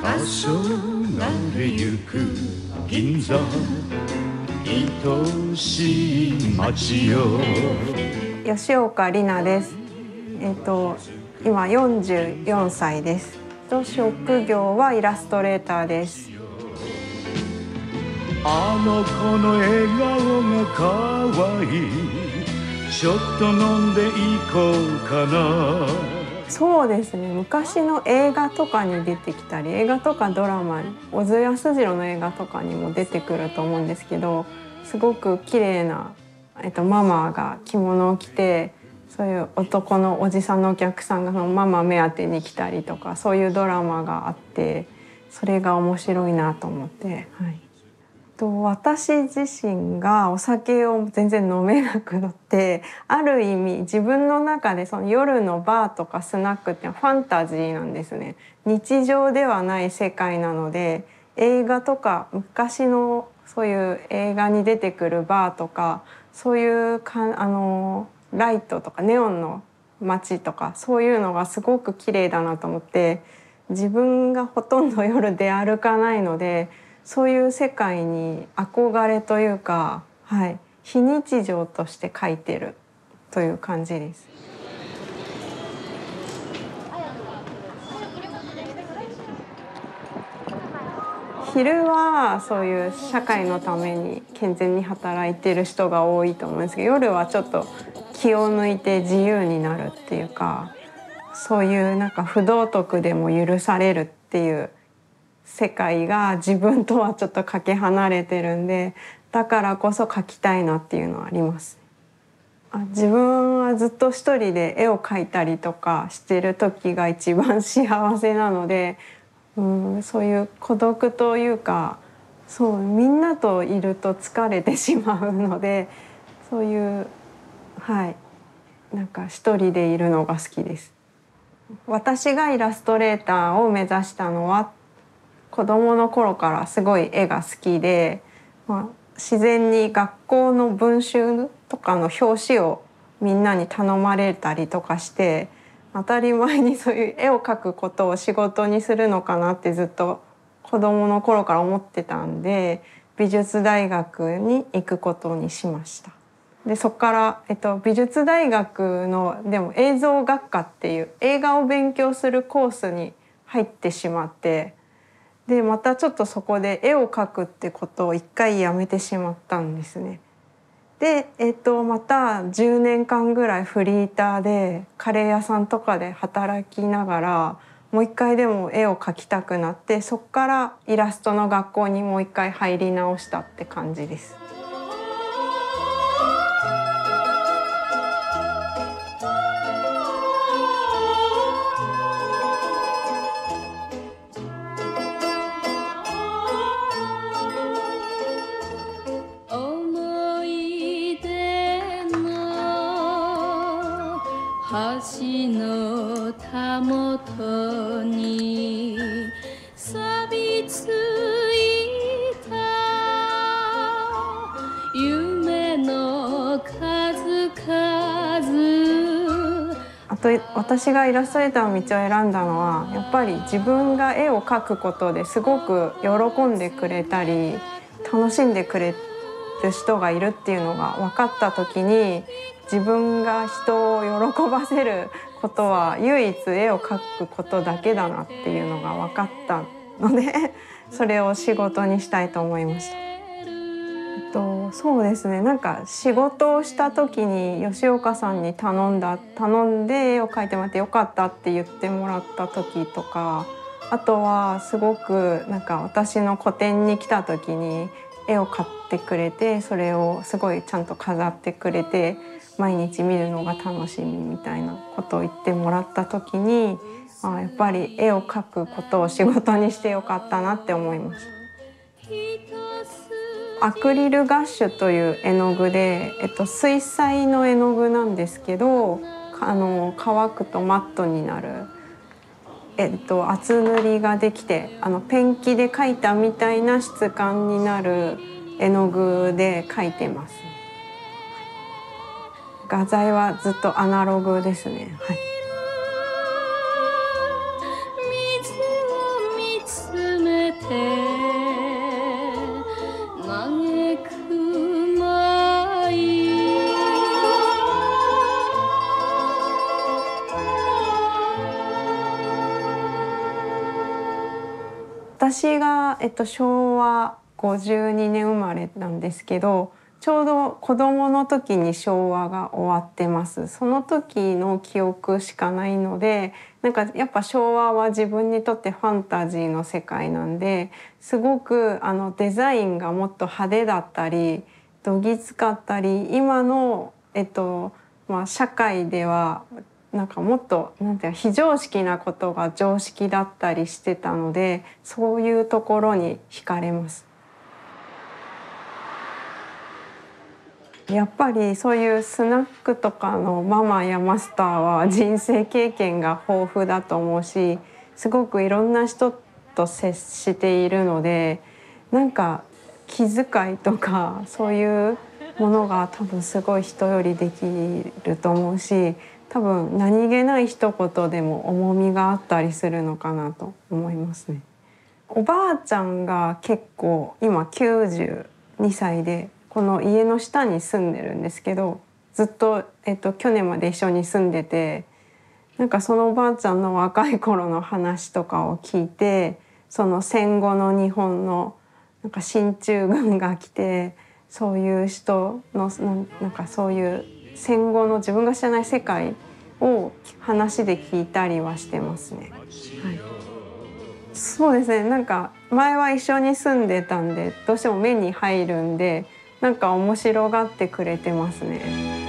黄昏ゆく銀座愛しい街よ。 吉岡里奈です。今44歳です。職業はイラストレーターです。 あの子の笑顔が可愛い。ちょっと飲んでいこうかな。 そうですね。昔の映画とかに出てきたり、映画とかドラマ、小津安二郎の映画とかにも出てくると思うんですけど、すごく綺麗なママが着物を着て、そういう男のおじさんのお客さんがそのママ目当てに来たりとか、そういうドラマがあって、それが面白いなと思って。はい。私自身がお酒を全然飲めなくなって、ある意味自分の中でその夜のバーとかスナックってファンタジーなんですね。日常ではない世界なので、映画とか昔のそういう映画に出てくるバーとか、そういうライトとかネオンの街とか、そういうのがすごく綺麗だなと思って、自分がほとんど夜出歩かないので、そういう世界に憧れというか、はい、非日常として描いてるという感じです。昼はそういう社会のために健全に働いてる人が多いと思うんですけど、夜はちょっと気を抜いて自由になるっていうか、そういうなんか不道徳でも許されるっていう世界が自分とはちょっとかけ離れてるんで、だからこそ描きたいなっていうのはあります。自分はずっと一人で絵を描いたりとかしてる時が一番幸せなので、そういう孤独というか、そうみんなといると疲れてしまうので、そういうはいなんか一人でいるのが好きです。私がイラストレーターを目指したのは、子供の頃からすごい絵が好きで、自然に学校の文集とかの表紙をみんなに頼まれたりとかして、当たり前にそういう絵を描くことを仕事にするのかなってずっと子供の頃から思ってたんで、美術大学に行くことにしました。でそこから、美術大学のでも映像学科っていう映画を勉強するコースに入ってしまって、でまたちょっとそこで絵を描くってことを一回やめてしまったんですね。で、また10年間ぐらいフリーターでカレー屋さんとかで働きながら、もう一回でも絵を描きたくなって、そこからイラストの学校にもう一回入り直したって感じです。 思い出の橋のたもとに錆びついた夢の数々。 あと私がイラストレーターの道を選んだのは、やっぱり自分が絵を描くことですごく喜んでくれたり楽しんでくれる人がいるっていうのが分かった時に、自分が人を喜ばせることは唯一絵を描くことだけだなっていうのが分かったのでそれを仕事にしたいと思いました。そうですね、なんか仕事をした時に吉岡さんに頼んで絵を描いてもらってよかったって言ってもらった時とか、あとはすごくなんか私の個展に来た時に絵を買ってくれて、それをすごいちゃんと飾ってくれて、毎日見るのが楽しみみたいなことを言ってもらった時に、やっぱり絵を描くことを仕事にしてよかったなって思いました。アクリルガッシュという絵の具で、水彩の絵の具なんですけど、乾くとマットになる、厚塗りができて、ペンキで描いたみたいな質感になる絵の具で描いてます。画材はずっとアナログですね。はい。 水を見つ私が、昭和52年生まれなんですけど、ちょうど子供の時に昭和が終わってます。その時の記憶しかないので、なんかやっぱ昭和は自分にとってファンタジーの世界なんで、すごくデザインがもっと派手だったりどぎつかったり、今の社会ではなんかもっとなんていう非常識なことが常識だったりしてたので、そういうところに惹かれます。やっぱりそういうスナックとかのママやマスターは人生経験が豊富だと思うし、すごくいろんな人と接しているので、なんか気遣いとかそういうものが多分すごい人よりできると思うし、多分何気ない一言でも重みがあったりするのかなと思いますね。おばあちゃんが結構今92歳でこの家の下に住んでるんですけど、ずっと、去年まで一緒に住んでて、なんかそのおばあちゃんの若い頃の話とかを聞いて、その戦後の日本のなんか進駐軍が来て、そういう人のなんかそういう戦後の自分が知らない世界を話で聞いたりはしてますね。はい、そうですね。なんか前は一緒に住んでたんで、どうしても目に入るんで、なんか面白がってくれてますね。